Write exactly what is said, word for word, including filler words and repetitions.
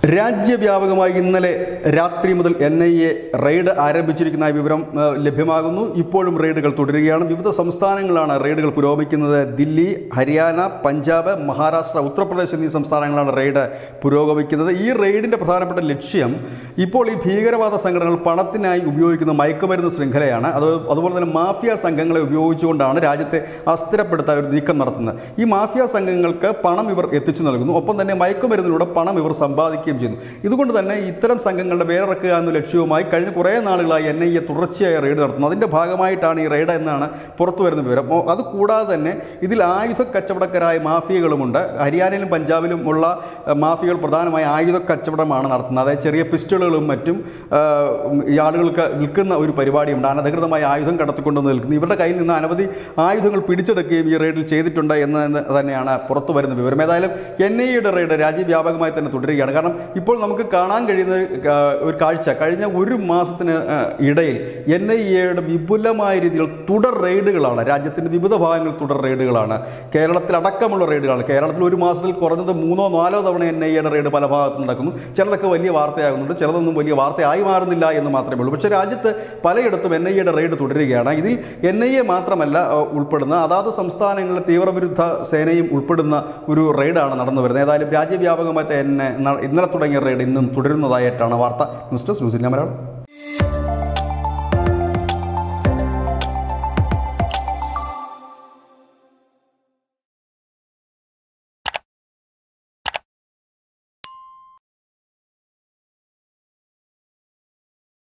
രാജ്യവ്യാപകമായി ഇന്നലെ രാത്രി മുതൽ എൻ ഐ എ റെയ്ഡ് ആരംഭിച്ചിരിക്കുന്ന വിവരം ലഭ്യമാകുന്നു. ഇപ്പോഴും റെയ്ഡുകൾ തുടരുകയാണ്. വിവിധ സംസ്ഥാനങ്ങളാണ് റെയ്ഡുകൾ പുരോഗമിക്കുന്നത്. ദില്ലി, ഹരിയാന, പഞ്ചാബ്, മഹാരാഷ്ട്ര, ഉത്തർപ്രദേശ് എന്നീ സംസ്ഥാനങ്ങളാണ് റെയ്ഡ് പുരോഗമിക്കുന്നത്. ഈ റെയ്ഡിൻ്റെ പ്രധാനപ്പെട്ട ലക്ഷ്യം ഇപ്പോൾ ഈ ഭീകരവാദ സംഘടനകൾ പണത്തിനായി ഉപയോഗിക്കുന്ന മയക്കുമരുന്ന് ശൃംഖലയാണ്. അത് അതുപോലെ തന്നെ മാഫിയ സംഘങ്ങളെ ഉപയോഗിച്ചുകൊണ്ടാണ് രാജ്യത്തെ അസ്ഥിരപ്പെടുത്താൻ ഒരു നീക്കം നടത്തുന്നത്. ഈ മാഫിയ സംഘങ്ങൾക്ക് പണം ഇവർ എത്തിച്ചു നൽകുന്നു. ഒപ്പം തന്നെ മയക്കുമരുന്നിലൂടെ പണം ഇവർ സമ്പാദിക്കുകയും ചെയ്യുന്നു. ഇതുകൊണ്ട് തന്നെ ഇത്തരം സംഘങ്ങളുടെ വേറിറക്കുക എന്ന ലക്ഷ്യവുമായി കഴിഞ്ഞ കുറേ നാളുകളായി എൻ ഐ എ തുടർച്ചയായ റെയ്ഡ് നടത്തുന്നു. അതിൻ്റെ ഭാഗമായിട്ടാണ് ഈ റെയ്ഡ് എന്നാണ് പുറത്തു വരുന്ന വിവരം. അതുകൂടാതെ തന്നെ ഇതിൽ ആയുധ കച്ചവടക്കാരായ മാഫിയകളുമുണ്ട്. ഹരിയാനയിലും പഞ്ചാബിലും ഉള്ള മാഫിയകൾ പ്രധാനമായി ആയുധ കച്ചവടമാണ് നടത്തുന്നത്. അതായത് ചെറിയ പിസ്റ്റളുകളും മറ്റും ഈ ആളുകൾക്ക് വിൽക്കുന്ന ഒരു പരിപാടിയുണ്ട്. അനധികൃതമായ ആയുധം കടത്തിക്കൊണ്ടുവന്ന് നിൽക്കുന്നു. ഇവരുടെ കയ്യിൽ നിന്ന് അനവധി ആയുധങ്ങൾ പിടിച്ചെടുക്കുകയും ഈ റെയ്ഡിൽ ചെയ്തിട്ടുണ്ട് എന്ന് തന്നെയാണ് പുറത്തു വരുന്ന വിവരം. ഏതായാലും എൻ ഐ എയുടെ റെയ്ഡ് രാജ്യവ്യാപകമായി തന്നെ തുടരുകയാണ്. കാരണം ഇപ്പോൾ നമുക്ക് കാണാൻ കഴിയുന്ന ഒരു കാഴ്ച, കഴിഞ്ഞ ഒരു മാസത്തിന് ഇടയിൽ എൻ ഐ എയുടെ വിപുലമായ രീതിയിൽ തുടർ റെയ്ഡുകളാണ്. രാജ്യത്തിൻ്റെ വിവിധ ഭാഗങ്ങളിൽ തുടർ റെയ്ഡുകളാണ്. കേരളത്തിലടക്കമുള്ള റെയ്ഡുകളാണ്. കേരളത്തിൽ ഒരു മാസത്തിൽ കുറഞ്ഞത് മൂന്നോ നാലോ തവണ എൻ ഐ എയുടെ റെയ്ഡ് പല ഭാഗത്തും നടക്കുന്നു. ചിലതൊക്കെ വലിയ വാർത്തയാകുന്നുണ്ട്, ചിലതൊന്നും വലിയ വാർത്തയായി മാറുന്നില്ല എന്ന് മാത്രമേ ഉള്ളൂ. പക്ഷേ രാജ്യത്ത് പലയിടത്തും എൻ ഐ എയുടെ റെയ്ഡ് തുടരുകയാണ്. ഇതിൽ എൻ ഐ എ മാത്രമല്ല ഉൾപ്പെടുന്ന അതാത് സംസ്ഥാനങ്ങളിലെ തീവ്രവിരുദ്ധ സേനയും ഉൾപ്പെടുന്ന ഒരു റെയ്ഡാണ് നടന്നു വരുന്നത്. ഏതായാലും രാജ്യവ്യാപകമായി തന്നെ ഇന്നലെ തുടങ്ങിയ റെയ്ഡ് ഇന്നും തുടരുന്നതായിട്ടാണ് വാർത്ത. News desk news India Malayalam.